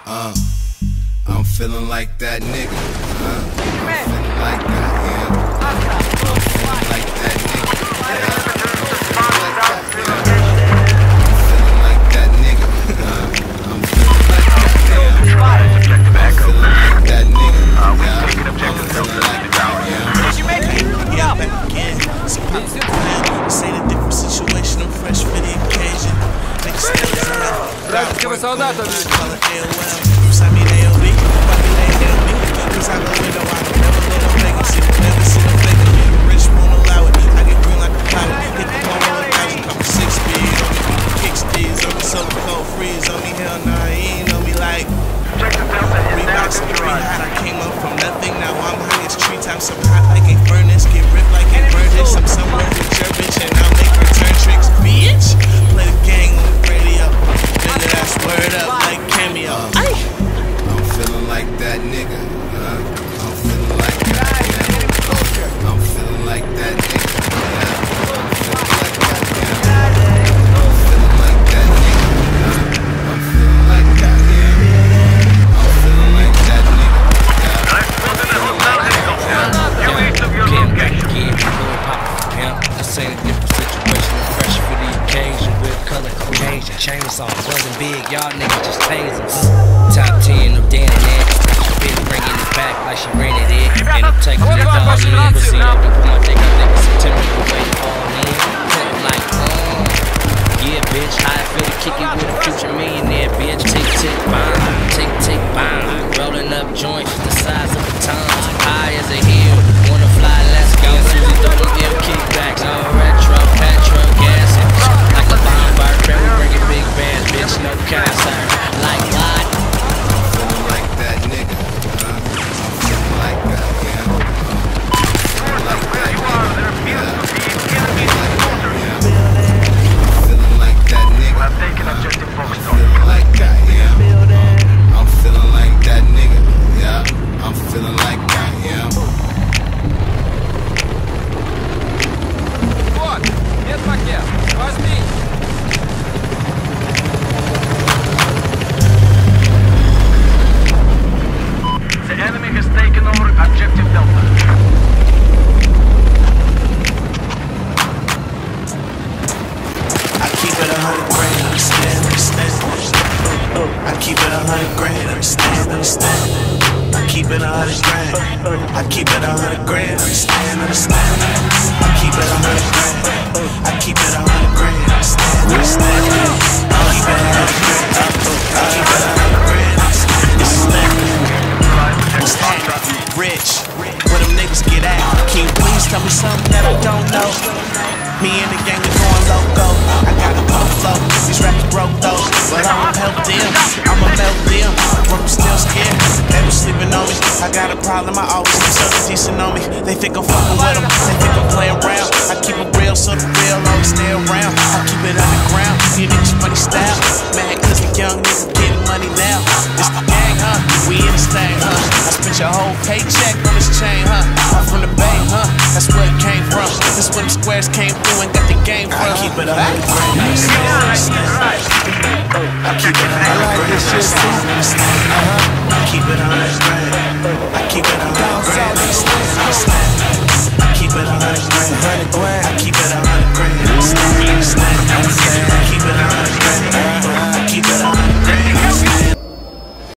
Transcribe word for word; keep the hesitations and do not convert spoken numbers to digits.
Uh, I'm feeling like that nigga. Uh, I'm feeling like that, yeah. I'm feeling like that nigga. Yeah. I'm feeling like that nigga. Uh, I'm feeling like that, yeah. I'm feeling like that nigga. Yeah. I'm feeling like that, yeah. Yeah, back again. Some pop for the plan. This ain't a different situation. I'm fresh for the occasion. Niggas still around. Братского солдата. Beside me, they on me. Fuck it, they on me. Cause I go window, I don't never let no legacy. Never seen a fake of me. The rich won't allow it. I get green like a pilot. Hit the phone on a thousand. Couple six speed on me. Kick speeds on me. So cold freeze on me. Hell nah, he ain't on me like. Reeboks and three hot. I came up from nothing. Now I'm high as tree tops. I'm hot like a furnace. Get ripped like a furnace. I'm somewhere with your bitch and I'll make her turn tricks. Bitch. Play the gang on the radio. Nigga, that's word up like cameo. Uh, I'm feeling like that nigga. Uh, I'm feeling like that. Yeah. I'm feeling like that nigga. Yeah. I'm feeling like that. Yeah. I'm feeling like that nigga. Uh, I'm feeling like that. Yeah. I'm feeling like that nigga. Yeah. I'm feeling like that. Yeah. Getting back again, pimp. This ain't a different situation. I'm fresh for the occasion with color cohesion. Chainsaw buzzing big, y'all niggas just tasers. Top ten, no damn that. Bitch bringing it back like she rented it. And I'm taking it all in. But see, I can put my dick up there in September the way it all in. Something like, um, yeah, bitch, how I feel to kick it with a future millionaire, bitch. Tick, tick, bomb, tick, tick, bomb. Rolling up joints the size of batons. High as a hill, wanna fly, let's go. Susie throw them ill kickbacks, all retro, petrol, gas, and like a bomb bar. We bringing big bands, bitch, no concert. Like what? I'm feeling like that nigga. Uh, I'm feeling like that, yeah. Uh, I'm feeling like that nigga. Yeah. I'm feeling like that nigga. I'm feeling like that, yeah. I'm feeling like that nigga. Yeah. I'm feeling like that, yeah. Вот, нет пакет, возьми. The enemy has taken over objective Delta. I keep it a hundred grand, understand, understand. I keep it a hundred grand, understand, understand. I keep it a hundred grand. I keep it a hundred grand, understand, understand. I keep it a hundred grand. I keep it a hundred grand, understand, understand. I keep it a hundred grand. I keep it a hundred grand, understand. Rich, where them niggas get at? Can you please tell me something that I don't know? Me and the gang are going loco. I got a pump flow. These rappers broke though, but I won't help them. I'ma melt them. But I'm still scared. They was sleeping on me. I got a problem. I always keep something decent on me. They think I'm fucking with them. They think I'm playing around. I keep it real, so the real always stay around. I keep it underground. You niggas funny style. Mad cause the young niggas getting money now. It's the gang, huh? We in this thing, huh? I spent your whole paycheck on this chain, huh? I'm from the Bay, huh? That's where it came from. That's where the squares came through and got the game from. I keep it a hundred grand. I keep it a hundred grand. I keep it a hundred grand. I keep it a hundred grand. I keep it a hundred grand. I keep